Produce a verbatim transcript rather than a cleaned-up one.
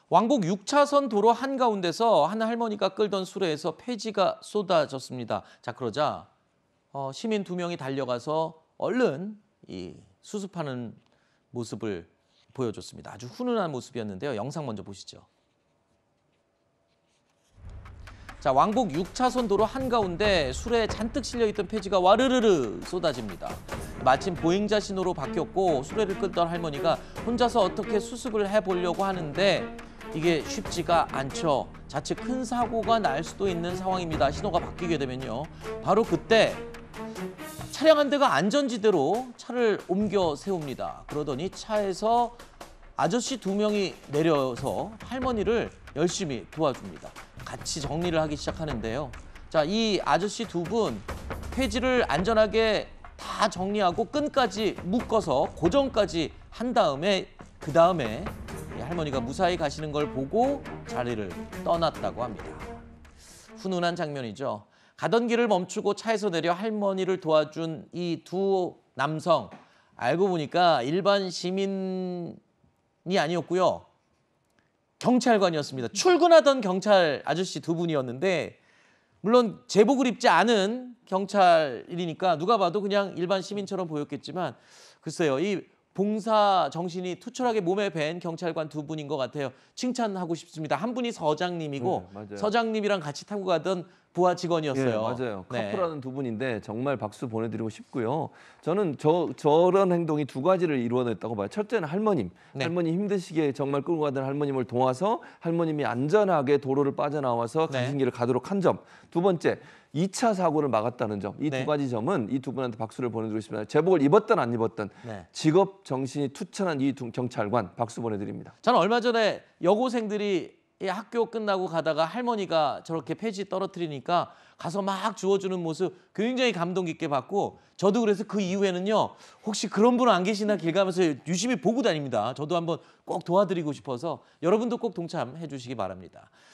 왕복 육 차선 도로 한가운데서 한 할머니가 끌던 수레에서 폐지가 쏟아졌습니다. 자, 그러자 어, 시민 두 명이 달려가서 얼른 이 수습하는 모습을 보여줬습니다. 아주 훈훈한 모습이었는데요. 영상 먼저 보시죠. 자, 왕복 육 차선 도로 한가운데 수레에 잔뜩 실려있던 폐지가 와르르르 쏟아집니다. 마침 보행자 신호로 바뀌었고 수레를 끌던 할머니가 혼자서 어떻게 수습을 해보려고 하는데 이게 쉽지가 않죠. 자칫 큰 사고가 날 수도 있는 상황입니다. 신호가 바뀌게 되면요. 바로 그때 차량 한 대가 안전지대로 차를 옮겨 세웁니다. 그러더니 차에서 아저씨 두 명이 내려서 할머니를 열심히 도와줍니다. 같이 정리를 하기 시작하는데요. 자, 이 아저씨 두 분 폐지를 안전하게 다 정리하고 끈까지 묶어서 고정까지 한 다음에 그 다음에 할머니가 무사히 가시는 걸 보고 자리를 떠났다고 합니다. 훈훈한 장면이죠. 가던 길을 멈추고 차에서 내려 할머니를 도와준 이 두 남성, 알고 보니까 일반 시민이 아니었고요. 경찰관이었습니다. 출근하던 경찰 아저씨 두 분이었는데 물론 제복을 입지 않은 경찰이니까 누가 봐도 그냥 일반 시민처럼 보였겠지만 글쎄요. 이 봉사 정신이 투철하게 몸에 밴 경찰관 두 분인 것 같아요. 칭찬하고 싶습니다. 한 분이 서장님이고 네, 서장님이랑 같이 타고 가던 부하 직원이었어요. 예, 맞아요. 네. 커플하는 두 분인데 정말 박수 보내드리고 싶고요. 저는 저, 저런 행동이 두 가지를 이루어냈다고 봐요. 첫째는 할머님. 네. 할머니 힘드시게 정말 끌고 가던 할머님을 도와서 할머님이 안전하게 도로를 빠져나와서 네. 가신 길을 가도록 한 점. 두 번째, 이 차 사고를 막았다는 점. 이 두 네. 가지 점은 이 두 분한테 박수를 보내드리고 싶습니다. 제복을 입었든 안 입었든 네. 직업 정신이 투철한 이 두 경찰관 박수 보내드립니다. 저는 얼마 전에 여고생들이 이 학교 끝나고 가다가 할머니가 저렇게 폐지 떨어뜨리니까 가서 막 주워주는 모습 굉장히 감동 깊게 봤고 저도 그래서 그 이후에는요. 혹시 그런 분 안 계시나 길 가면서 유심히 보고 다닙니다. 저도 한번 꼭 도와드리고 싶어서 여러분도 꼭 동참해 주시기 바랍니다.